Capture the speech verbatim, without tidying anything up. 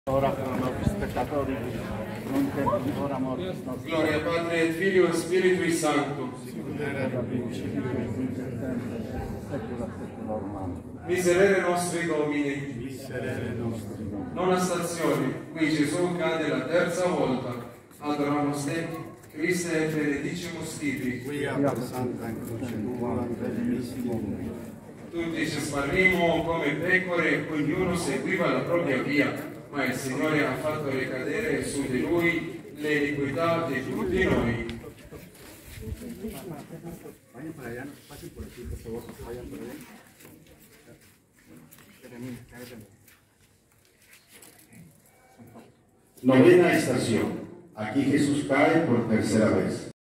Ora per i nostri spettatori, non tempo ora mortis nostri. Gloria Patri et Filio et Spiritui Sancto. Miserere nostri Domini. Miserere nostri. Nona stazione, qui Gesù cade la terza volta. Adoramus te, Christe et benedicimus tibi. Quia per Santa Croce tua, benissimo. Tutti ci sparrimo come pecore, ognuno seguiva la propria via, ma il Signore ha fatto ricadere su di lui l'iniquità di tutti noi. Vayan para allá, no se pasen por aquí, por favor, vayan por allá. Novena estación. Aquí Jesús cae por tercera vez.